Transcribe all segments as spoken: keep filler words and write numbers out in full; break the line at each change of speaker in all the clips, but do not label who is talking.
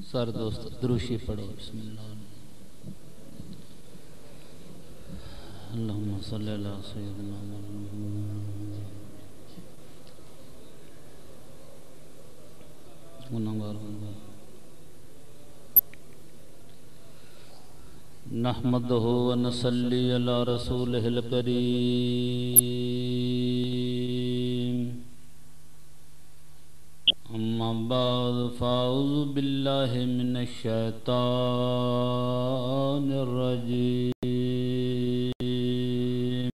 سارے دوست دروشی پڑھو بسم اللہ اللہم صلی اللہ سیدنا محمد نحمدہ ونصلی علی رسولہ الکریم اما بعد فاعوذ باللہ من الشیطان الرجیم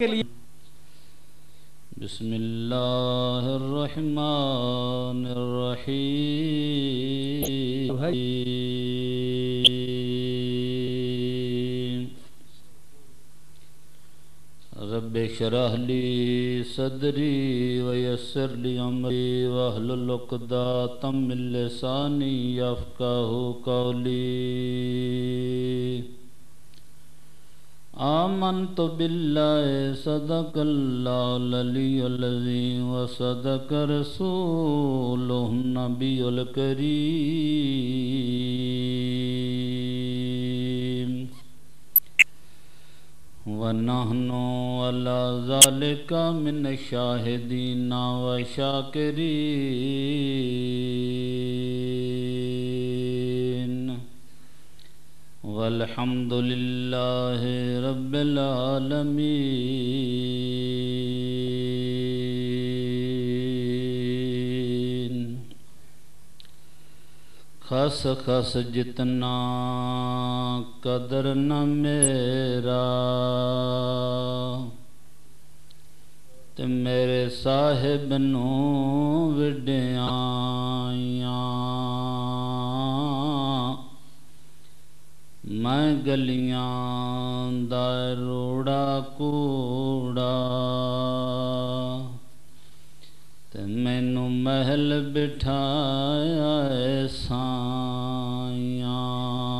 کے لیے
بسم اللہ الرحمن الرحیم رب اشرح لی صدری ویسر لی امری واحلل عقدۃ من لسانی یفقہوا قولی آمنت باللہ صدق اللہ العلی العظیم وصدق رسولہ النبی الکریم ونحن علی ذالک من الشاہدین وشاکرین والحمد للہ رب العالمین خس خس جتنا قدر نہ میرا تے میرے صاحب نو وڈیاں میں گلیاں دا روڑا کوڑا تے مینوں محل بٹھایا اے سائیاں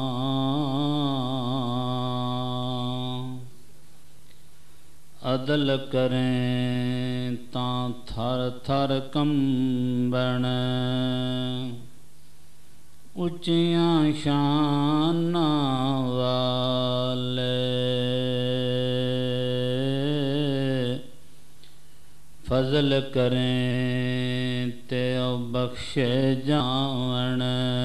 عدل کریں تاں تھر تھر کمبن اچیاں شان والے فضل کریں تے او بخشے جاون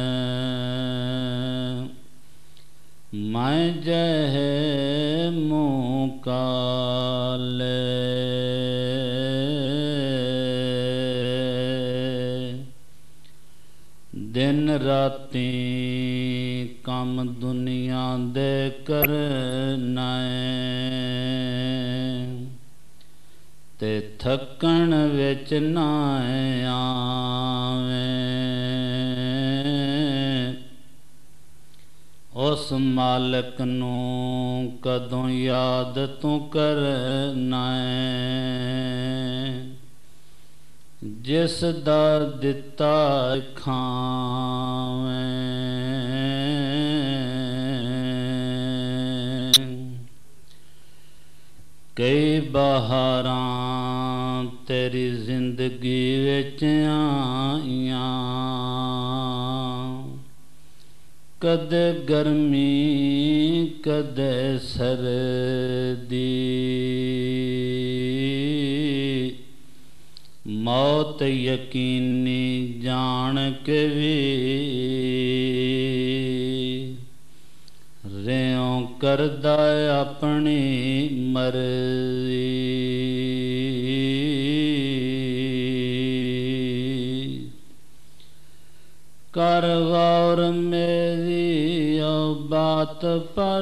میں جہے منہ کالے دن راتی کم دنیا دے کرنا تے تھکن وچ نہ آویں اس مالک نو کدوں یاد تو کرنا جس دا دتا کھاویں کئی بہاراں تیری زندگی وچ آئیاں کدے گرمی کدے سردی موت یقینی جان کے بھی ریوں کردہ اپنی مرضی کر غور میری او بات پر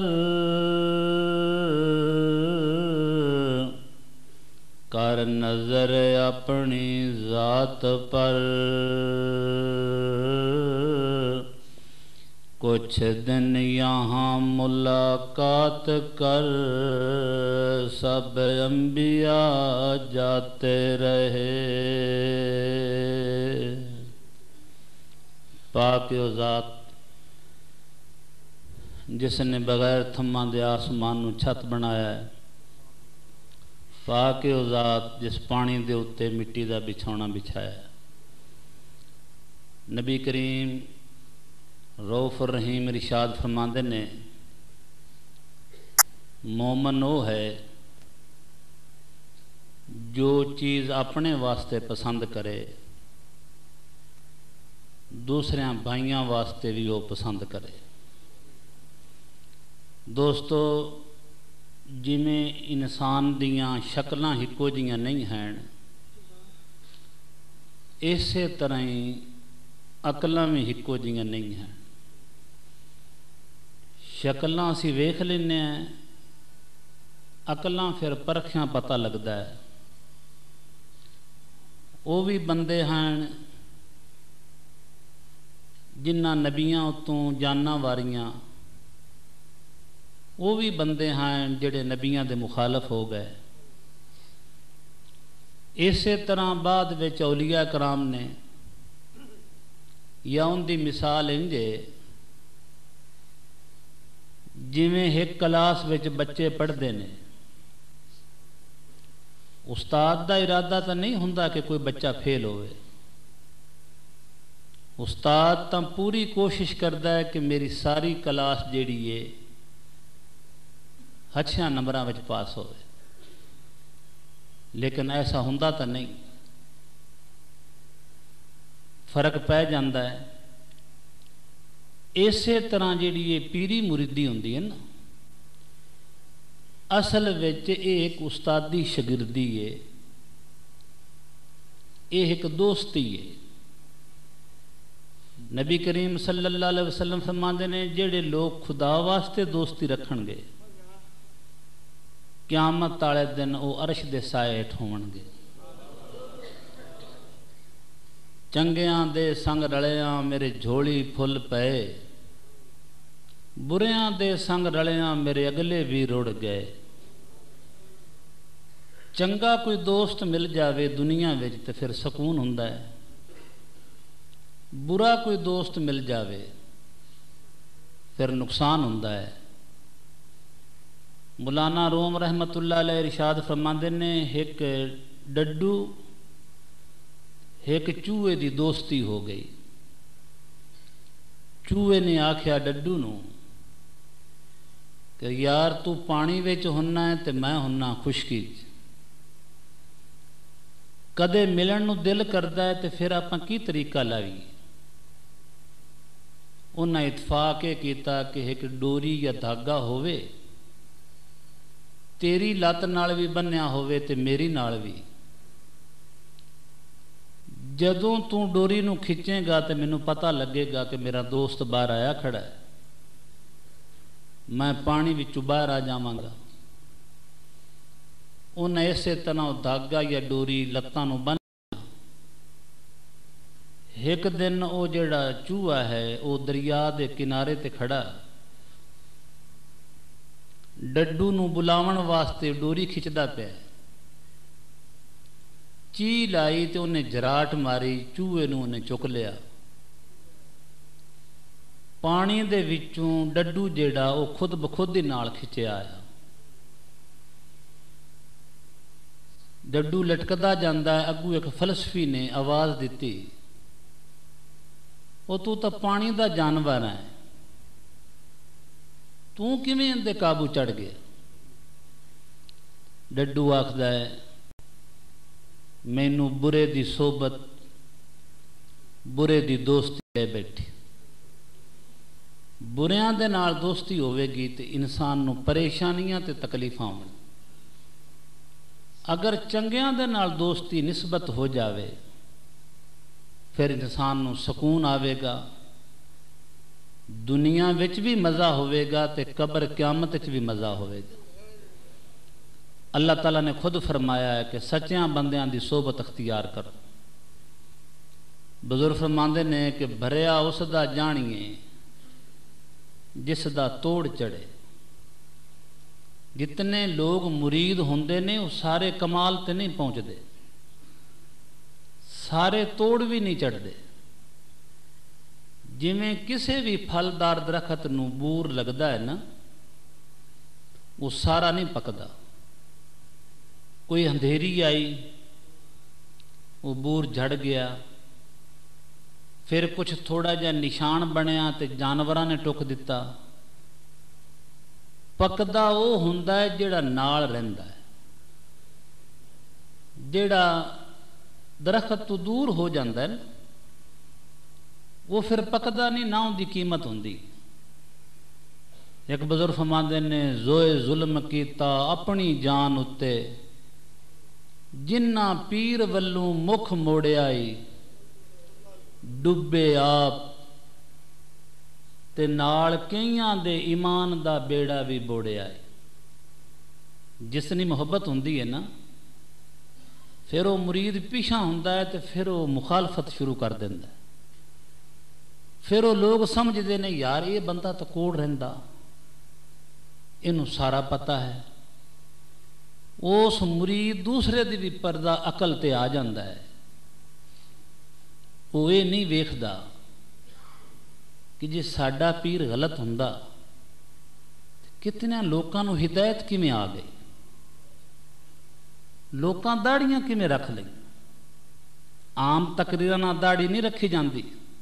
کر نظر اپنی ذات پر کچھ دن یہاں ملاقات کر سب انبیاء جاتے رہے پاک و ذات جس نے بغیر تھماں دے آسمان نو چھت بنایا ہے پاک و ذات جس پانی دے اتے مٹی دا بچھونا بچھایا ہے نبی کریم رؤف الرحیم ارشاد فرماندے نے مومن وہ ہے جو چیز اپنے واسطے پسند کرے دوسرے بھائیاں واسطے بھی وہ پسند کرے دوستو جویں انسان دیاں شکلاں ہکو جیاں نہیں ہیں اسی طرح ہی عقلاں بھی ہکو جیاں نہیں ہیں شکلاں اسی ویکھ لینے ہیں ਅਕਲਾਂ ਫਿਰ ਪਰਖਿਆਂ ਪਤਾ ਲੱਗਦਾ ਹੈ। ਉਹ ਵੀ ਬੰਦੇ ਹਨ ਜਿਨ੍ਹਾਂ ਨਬੀਆਂ ਉਤੋਂ ਜਾਨਾਂ ਵਾਰੀਆਂ, ਉਹ ਵੀ ਬੰਦੇ ਹਨ ਜਿਹੜੇ ਨਬੀਆਂ ਦੇ ਮੁਖਾਲਫ ਹੋ ਗਏ। ਇਸੇ ਤਰ੍ਹਾਂ ਬਾਅਦ ਵਿੱਚ ਔਲੀਆ ਕਰਾਮ ਨੇ, ਜਾਂ ਉਹਦੀ ਮਿਸਾਲ ਇੰਝ ਹੈ ਜਿਵੇਂ ਇੱਕ ਕਲਾਸ ਵਿੱਚ ਬੱਚੇ ਪੜ੍ਹਦੇ ਨੇ। ਉਸਤਾਦ ਦਾ ਇਰਾਦਾ ਤਾਂ ਨਹੀਂ ਹੁੰਦਾ ਕਿ ਕੋਈ ਬੱਚਾ ਫੇਲ ਹੋਵੇ। ਉਸਤਾਦ ਤਾਂ ਪੂਰੀ ਕੋਸ਼ਿਸ਼ ਕਰਦਾ ਹੈ ਕਿ ਮੇਰੀ ਸਾਰੀ ਕਲਾਸ ਜਿਹੜੀ ਹੈ ਅੱਛਿਆਂ ਨੰਬਰਾਂ ਵਿੱਚ ਪਾਸ ਹੋਵੇ, ਲੇਕਿਨ ਐਸਾ ਹੁੰਦਾ ਤਾਂ ਨਹੀਂ। ਫਰਕ ਪੈ ਜਾਂਦਾ ਹੈ। ਇਸੇ ਤਰ੍ਹਾਂ ਜਿਹੜੀ ਇਹ ਪੀਰੀ ਮੁਰੀਦੀ ਹੁੰਦੀ ਹੈ ਨਾ, ਅਸਲ ਵਿੱਚ ਇਹ ਇੱਕ ਉਸਤਾਦੀ ਸ਼ਾਗਿਰਦੀ ਹੈ, ਇਹ ਇੱਕ ਦੋਸਤੀ ਹੈ। ਨਬੀ ਕਰੀਮ ਸੱਲੱਲਾਹੁ ਅਲੈहि ਵਸੱਲਮ ਫਰਮਾਉਂਦੇ ਨੇ, ਜਿਹੜੇ ਲੋਕ ਖੁਦਾ ਵਾਸਤੇ ਦੋਸਤੀ ਰੱਖਣਗੇ ਕਿਆਮਤ ਵਾਲੇ ਦਿਨ ਉਹ ਅਰਸ਼ ਦੇ ਸਾਏ ਹੇਠ ਹੋਣਗੇ। ਚੰਗਿਆਂ ਦੇ ਸੰਗ ਰਲਿਆਂ ਮੇਰੇ ਝੋਲੀ ਫੁੱਲ ਪਏ, ਬੁਰਿਆਂ ਦੇ ਸੰਗ ਰਲਿਆਂ ਮੇਰੇ ਅਗਲੇ ਵੀ ਰੁੜ ਗਏ। ਚੰਗਾ ਕੋਈ ਦੋਸਤ ਮਿਲ ਜਾਵੇ ਦੁਨੀਆ ਵਿੱਚ ਤੇ ਫਿਰ ਸਕੂਨ ਹੁੰਦਾ ਹੈ, ਬੁਰਾ ਕੋਈ ਦੋਸਤ ਮਿਲ ਜਾਵੇ ਫਿਰ ਨੁਕਸਾਨ ਹੁੰਦਾ ਹੈ। ਮੌਲਾਨਾ ਰੂਮ ਰਹਿਮਤੁल्लाह अलैह इरशाद फरमाते ने, एक डड्डू एक चूहे की दोस्ती हो गई। चूहे ने आख्या डड्डू नूं कि यार तू पानी विच हुन्ना है ते मैं हुन्ना खुशकी च, कदे मिलन नूं दिल करदा है ते फिर आपां की तरीका लावीए। उन्हें इतफाक ये कीता कि एक डोरी या धागा होवे, तेरी लत नाल भी बन्निया होवे ते मेरी नाल भी। जदों तू डोरी नूं खिंचेगा तो मैनू पता लगेगा कि मेरा दोस्त बाहर आया खड़ा है, मैं पानी विचों बाहर आ जावांगा। उन्हें इसे तरह धागा या डोरी लत्तां नूं बन। एक दिन वो जिहड़ा चूहा है वो दरिया के किनारे ते खड़ा, डड्डू नूं बुलावन वास्ते डोरी खिंचदा पिया। चील आई तो उन्हें जराट मारी, चूहे नूं उन्हें चुक लिया। पानी दे विचों डड्डू जिहड़ा वो खुद बखुद ही नाल खिंचिया आया। डड्डू लटकदा जांदा है। अगू एक फलसफी ने आवाज़ दी, वो तू तो पानी का जानवर है, तू किवें इहदे काबू चढ़ गया। डड्डू आखदा है, मैनू बुरे दी सोबत बुरे दी दोस्ती ले बैठी। बुरियां दे नाल दोस्ती होवेगी तो इंसान नूं परेशानियां ते तकलीफां होण। अगर चंगियां दे नाल दोस्ती निस्बत हो जावे फिर इंसान नूं सुकून आवेगा, दुनिया विच भी मज़ा होवेगा ते कब्र क़यामत विच भी मज़ा होवेगा। अल्लाह ताला ने खुद फरमाया है कि सच्चियां बंदियां दी सोबत अख्तियार करो। बुजुर्ग फरमांदे ने कि भरिया उसदा जानिए जिसदा तोड़ चढ़े। जितने लोग मुरीद होंदे ने वो सारे कमाल ते नहीं पहुँचते, सारे तोड़ भी नहीं चढ़ते। जिमें किसी भी फलदार दरखत नूं बूर लगता है ना, वो सारा नहीं पकता। कोई अंधेरी आई वो बूर झड़ गया, फिर कुछ थोड़ा जिहा निशान बनया तो जानवरां ने टुक दिता। पकदा वो हुंदा है जिहड़ा नाल रहिंदा है। जिहड़ा दरखत तो दूर हो जाता है वो फिर पकदा नहीं, ना उनकी कीमत होंदी। एक बुजुर्ग फरमांदे ने, जोए जुल्म कीता अपनी जान उत्ते, जिन्ना पीर वल्लों मुख मोड़ियाई, डुबे आप ते नाल कईयां दे ईमान दा बेड़ा भी बोड़िया है। ਜਿਸ ਦੀ ਮੁਹੱਬਤ ਹੁੰਦੀ ਹੈ ਨਾ, ਫਿਰ ਉਹ ਮੁਰੀਦ ਪਿਛਾ ਹੁੰਦਾ ਹੈ ਤੇ ਫਿਰ ਉਹ ਮੁਖਾਲਫਤ ਸ਼ੁਰੂ ਕਰ ਦਿੰਦਾ। ਫਿਰ ਉਹ ਲੋਕ ਸਮਝਦੇ ਨੇ ਯਾਰ ਇਹ ਬੰਦਾ ਤਾਂ ਕੋਲ ਰਹਿੰਦਾ, ਇਹਨੂੰ ਸਾਰਾ ਪਤਾ ਹੈ। ਉਸ ਮੁਰੀਦ ਦੂਸਰੇ ਦੀ ਵੀ ਪਰਦਾ ਅਕਲ ਤੇ ਆ ਜਾਂਦਾ ਹੈ। ਉਹ ਇਹ ਨਹੀਂ ਵੇਖਦਾ ਕਿ ਜੇ ਸਾਡਾ ਪੀਰ ਗਲਤ ਹੁੰਦਾ ਕਿਤਨੇ ਲੋਕਾਂ ਨੂੰ ਹਿਦਾਇਤ ਕਿਵੇਂ ਆ ਗਈ, ਲੋਕਾਂ ਦਾੜੀਆਂ ਕਿਵੇਂ ਰੱਖ ਲਈ। ਆਮ ਤਕਰੀਰਾਂ ਨਾਲ ਦਾੜੀ ਨਹੀਂ ਰੱਖੀ ਜਾਂਦੀ,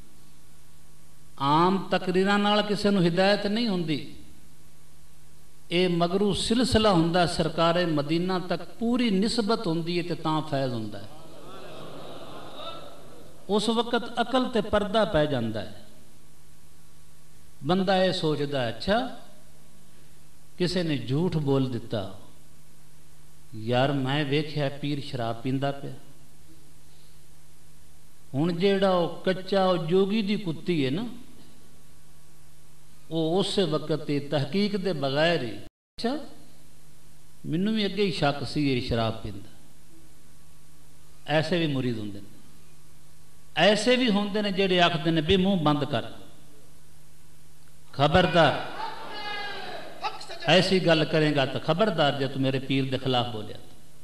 ਆਮ ਤਕਰੀਰਾਂ ਨਾਲ ਕਿਸੇ ਨੂੰ ਹਿਦਾਇਤ ਨਹੀਂ ਹੁੰਦੀ। ਇਹ ਮਗਰੂ ਸਿਲਸਿਲਾ ਹੁੰਦਾ, ਸਰਕਾਰੇ ਮਦੀਨਾ ਤੱਕ ਪੂਰੀ ਨਿਸਬਤ ਹੁੰਦੀ ਹੈ ਤੇ ਤਾਂ ਫੈਜ਼ ਹੁੰਦਾ ਹੈ। ਉਸ ਵਕਤ ਅਕਲ ਤੇ ਪਰਦਾ ਪੈ ਜਾਂਦਾ ਹੈ। ਬੰਦਾ ਇਹ ਸੋਚਦਾ ਅੱਛਾ ਕਿਸੇ ਨੇ ਝੂਠ ਬੋਲ ਦਿੱਤਾ, ਯਾਰ ਮੈਂ ਵੇਖਿਆ ਪੀਰ ਸ਼ਰਾਬ ਪੀਂਦਾ ਪਿਆ। ਹੁਣ ਜਿਹੜਾ ਉਹ ਕੱਚਾ ਉਹ ਜੋਗੀ ਦੀ ਕੁੱਤੀ ਹੈ ਨਾ, ਉਹ ਉਸੇ ਵਕਤ ਤੇ ਤਹਿਕੀਕ ਦੇ ਬਗੈਰ ਹੀ ਅੱਛਾ ਮੈਨੂੰ ਵੀ ਅੱਗੇ ਹੀ ਸ਼ੱਕ ਸੀ ਇਹ ਸ਼ਰਾਬ ਪੀਂਦਾ। ਐਸੇ ਵੀ ਮੁਰੀਦ ਹੁੰਦੇ ਨੇ, ਐਸੇ ਵੀ ਹੁੰਦੇ ਨੇ ਜਿਹੜੇ ਆਖਦੇ ਨੇ ਵੀ ਮੂੰਹ ਬੰਦ ਕਰ, ਖਬਰਦਾਰ ऐसी गल करेगा तो खबरदार जो तू मेरे पीर के खिलाफ बोलिया।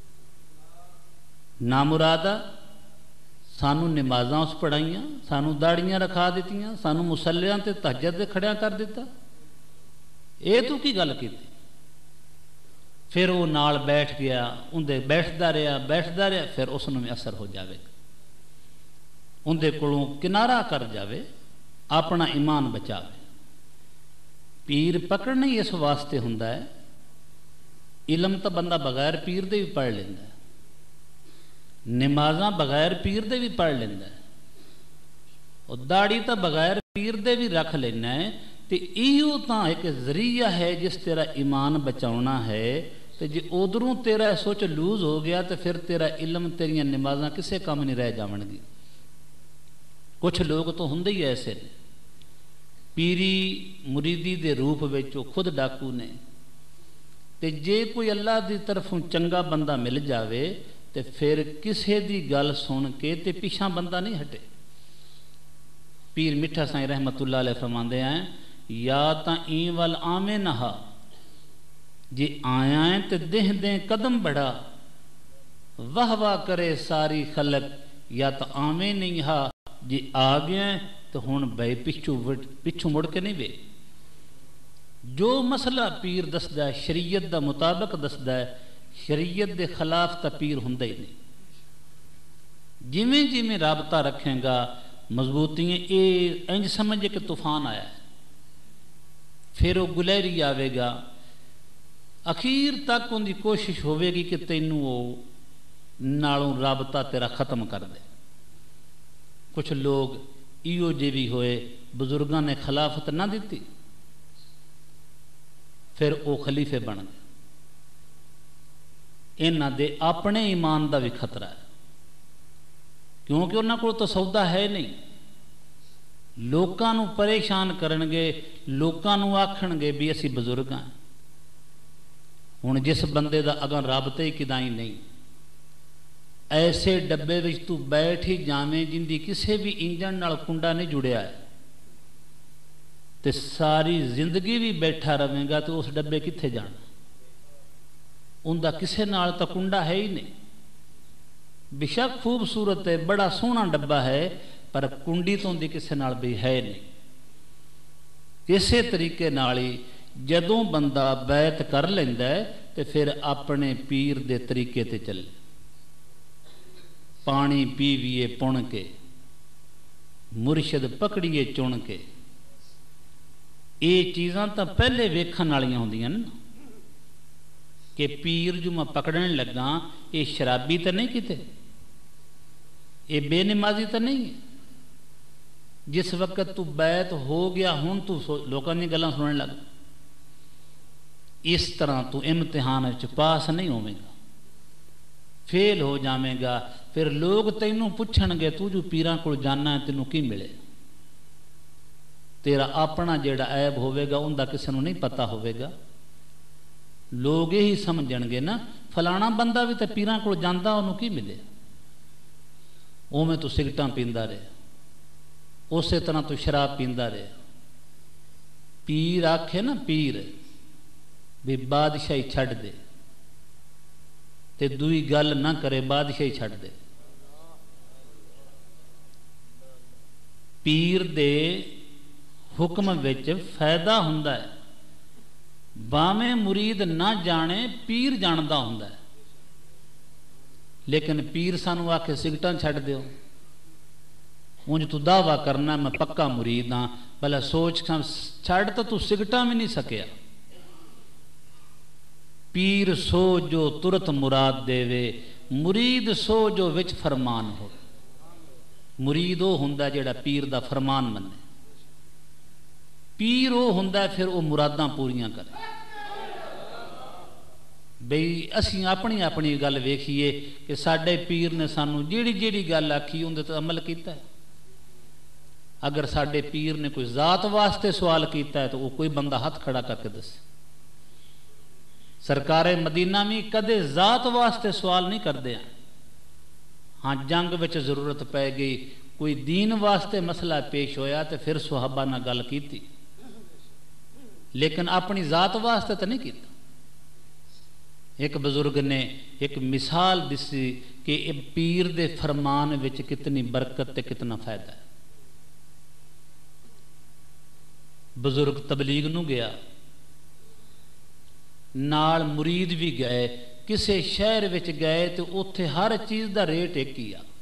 ना मुरादा सानू नमाज़ां उस पढ़ाइया, सानू दाड़ियां रखा दित्तियां, सानू मुसल्लियां ते तहज्जुद दे खड़िया कर दिता। ये तू की गल की? फिर वो नाल बैठ गया, उनदे बैठदा रहा बैठदा रहा, फिर उसनूं भी असर हो जाएगा, उनदे कोलों किनारा कर जावे, अपना ईमान बचावे। पीर पकड़ना ही इस वास्ते हुंदा है। इलम तो बंदा बगैर पीर दे भी पढ़ लेंदा है, नमाज़ां बगैर पीर दे भी पढ़ लेंदा है, और दाड़ी तो बगैर पीर दे भी रख लेना है। तो इहो तां एक जरिया है जिस तेरा ईमान बचाउणा है। तो जे उधरों तेरा सोच लूज हो गया तो फिर तेरा इलम तेरियां नमाज़ां किसे काम नहीं रह जावणगी। कुछ लोग तो हुंदे ही ऐसे ने, पीरी मुरीदी दे रूप विच खुद डाकू ने। ते जे कोई अल्लाह की तरफों चंगा बंदा मिल जावे तो फिर किसी की गल सुन के ते पिछा बंदा नहीं हटे। पीर मिठा साईं रहमतुल्लाह अलैह फरमांदे हैं, या तां ई वल आवे नहा, जे आया है तो देह दे कदम बढ़ा, वाह वाह करे सारी खलक, या तो आवे नहीं हा, जे आ गया तो हुण बे पिछू पिछू मुड़ के नहीं वे। जो मसला पीर दसदा है शरीयत दा मुताबिक दसदा है, शरीयत दे खिलाफ तो पीर हुंदा ही नहीं। जिमें जिमें राबता रखेगा मजबूतियां, ये इंज समझे कि तूफान आया है, फिर वो गुलहरी आवेगा, अखीर तक उनकी कोशिश होवेगी कि तैनू वो नालों राबता तेरा खत्म कर दे। कुछ लोग इो जे भी होए, बुजुर्गों ने खिलाफत ना दी, फिर वो खलीफे बन गए। इन्हां दे अपने ईमान का भी खतरा है, क्योंकि उन्होंने को तो सौदा है नहीं। लोकां नूं परेशान करनगे, लोकां नूं आखणगे भी असीं बजुर्ग हां। हुण जिस बंदे दा अगां राबते ही किदाई नहीं, ऐसे डब्बे विच तू बैठ ही जावें जिंदी किसी भी इंजन नाल कुंडा नहीं जुड़िया है, ते सारी जिंदगी भी बैठा रहेगा तो उस डब्बे कित्थे जाना? उनका किसी नाल तो कुंडा है ही नहीं। बेशक खूबसूरत है, बड़ा सोहना डब्बा है, पर कुंडी तो उनकी किसी नाल भी है नहीं। इसे तरीके नाल ही जदों बंदा बैत कर लैंदा है तो फिर अपने पीर दे तरीके ते चले। पानी पीवीए पुण के, मुर्शद पकड़िए चुन के, ये चीज़ां तो पहले वेखण वालियां होंदियां न कि पीर जो मैं पकड़न लगा ये शराबी तो नहीं किते, ये बेनमाजी तो नहीं है। जिस वक्त तू बैत हो गया हुण तू लोगों की गल्लां सुनने लग, इस तरह तू इम्तिहान च पास नहीं होवेगा, फेल हो जावेगा। फिर लोग तैनू पुछणगे तू जो पीरां कोल जाना है तैनू की मिले? तेरा अपना जेड़ा ऐब होवेगा उनका किसी को नहीं पता होवेगा। ਲੋਕ ਇਹੀ ਸਮਝਣਗੇ ਨਾ ਫਲਾਣਾ ਬੰਦਾ ਵੀ ਤਾਂ ਪੀਰਾਂ ਕੋਲ ਜਾਂਦਾ, ਉਹਨੂੰ ਕੀ ਮਿਲਿਆ? ਉਵੇਂ ਤੂੰ ਸਿਗਰਟਾਂ ਪੀਂਦਾ ਰਿਹਾ, ਉਸੇ ਤਰ੍ਹਾਂ ਤੂੰ ਸ਼ਰਾਬ ਪੀਂਦਾ ਰਿਹਾ। ਪੀਰ ਆਖੇ ਨਾ, ਪੀਰ ਵੀ ਬਾਦਸ਼ਾਹੀ ਛੱਡ ਦੇ ਤੇ ਦੂਈ ਗੱਲ ਨਾ ਕਰੇ, ਬਾਦਸ਼ਾਹੀ ਛੱਡ ਦੇ। ਪੀਰ ਦੇ ਹੁਕਮ ਵਿੱਚ ਫਾਇਦਾ ਹੁੰਦਾ ਹੈ, ਭਾਵੇਂ ਮੁਰੀਦ ਨਾ ਜਾਣੇ, ਪੀਰ ਜਾਣਦਾ ਹੁੰਦਾ ਹੈ। ਲੇਕਿਨ ਪੀਰ ਸਾਨੂੰ ਆਖੇ ਸਿਗਰਟਾਂ ਛੱਡ ਦਿਓ, ਉਂਝ ਤੂੰ ਦਾਵਾ ਕਰਨਾ ਮੈਂ ਪੱਕਾ ਮੁਰੀਦ ਹਾਂ, ਭਲਾ ਸੋਚ ਛੱਡ ਤਾਂ ਤੂੰ ਸਿਗਰਟਾਂ ਵੀ ਨਹੀਂ ਸਕਿਆ। ਪੀਰ ਸੋ ਜੋ ਤੁਰਤ ਮੁਰਾਦ ਦੇਵੇ, ਮੁਰੀਦ ਸੋ ਜੋ ਵਿੱਚ ਫਰਮਾਨ ਹੋ। ਮੁਰੀਦ ਉਹ ਹੁੰਦਾ ਜਿਹੜਾ ਪੀਰ ਦਾ ਫਰਮਾਨ ਮੰਨੇ, ਪੀਰ ਉਹ ਹੁੰਦਾ ਫਿਰ ਉਹ ਮੁਰਾਦਾਂ ਪੂਰੀਆਂ ਕਰੇ। ਬਈ ਅਸੀਂ ਆਪਣੀ ਆਪਣੀ ਗੱਲ ਵੇਖੀਏ ਕਿ ਸਾਡੇ ਪੀਰ ਨੇ ਸਾਨੂੰ ਜਿਹੜੀ ਜਿਹੜੀ ਗੱਲ ਆਖੀ ਉਹਦੇ ਤੇ ਅਮਲ ਕੀਤਾ ਹੈ। ਅਗਰ ਸਾਡੇ ਪੀਰ ਨੇ ਕੋਈ ਜ਼ਾਤ ਵਾਸਤੇ ਸਵਾਲ ਕੀਤਾ ਹੈ ਤਾਂ ਉਹ ਕੋਈ ਬੰਦਾ ਹੱਥ ਖੜਾ ਕਰਕੇ ਦੱਸੇ। ਸਰਕਾਰੇ ਮਦੀਨਾ ਵੀ ਕਦੇ ਜ਼ਾਤ ਵਾਸਤੇ ਸਵਾਲ ਨਹੀਂ ਕਰਦੇ। ਹਾਂ, ਜੰਗ ਵਿੱਚ ਜ਼ਰੂਰਤ ਪੈ ਗਈ, ਕੋਈ दीन वास्ते मसला पेश होया तो फिर सुहाबा नाल गल कीती, लेकिन अपनी जात वास्ते तो नहीं कीता। एक बुजुर्ग ने एक मिसाल दिसी कि पीर दे फरमान विच कितनी बरकत ते कितना फायदा है। बुजुर्ग तबलीग नूं गया, नाल मुरीद भी गए, किसी शहर विच गए तो उत्थे हर चीज़ का रेट एक ही आ,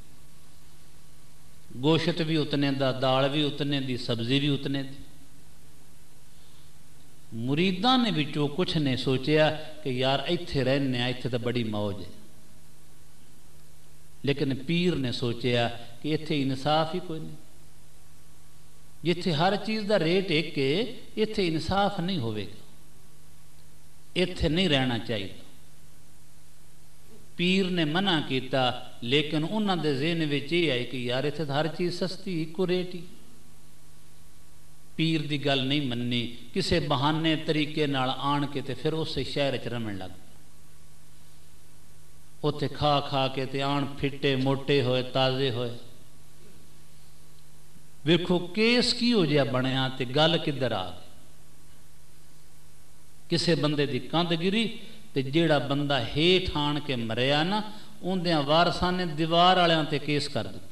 गोश्त भी उतने दा, दाल भी उतने दी, सब्जी भी उतने दी। मुरीदा ने विचों कुछ ने सोचा कि यार इत्थे रहने, इत्थे तो बड़ी मौज है, लेकिन पीर ने सोचा कि इत्थे इंसाफ ही कोई नहीं, जिथे हर चीज़ का रेट एक है इत्थे इंसाफ नहीं होवेगा, इत्थे नहीं रहना चाहिए। पीर ने मना किया, लेकिन उन्होंने दे ज़हन विच ये आई कि यार इत्थे हर चीज़ सस्ती, इको रेट ही। पीर की गल नहीं मन्नी, किसी बहाने तरीके नाल आन के ते फिर उस शहर च रमन लग गए। उत्थे खा खा के ते आन फिटे मोटे होए, ताज़े होए। वेखो केस की हो जिहा बनया ते गल किधर आ गई। किसी बंदे की कंध गिरी ते जेड़ा बंदा हेठ आन के मरिया ना, उन्दियां वारसां ने दीवार वालियां ते केस कर दिता।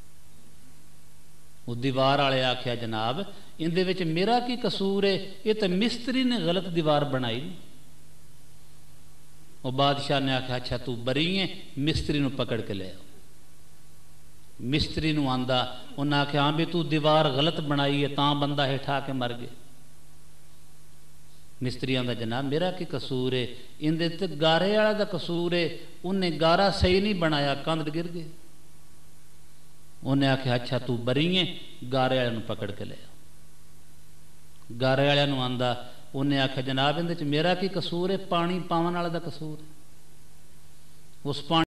वो दीवार वाले आख्या जनाब इहदे विच मेरा की कसूर है, ये तो मिस्त्री ने गलत दीवार बनाई। वो बादशाह ने आख्या अच्छा तू बरी है, मिस्त्री नूं पकड़ के ले आओ। मिस्त्री नूं आंदा, उन्हें आख्या हाँ भी तू दीवार गलत बनाई है तां बंदा हेठा के मर गया। मिस्त्री आंदा जनाब मेरा की कसूर है, इहदे ते गारे वाला दा कसूर है, उन्हें गारा सही नहीं बनाया, कंध गिर गई। उन्हें आख्या अच्छा तू बरी है, गारे वाले नूं पकड़ के ले आओ। गारे वाले नूं आंदा, उन्हें आख्या जनाब इहदे च मेरा की कसूर है, पानी पावन वाला दा कसूर है। उस पानी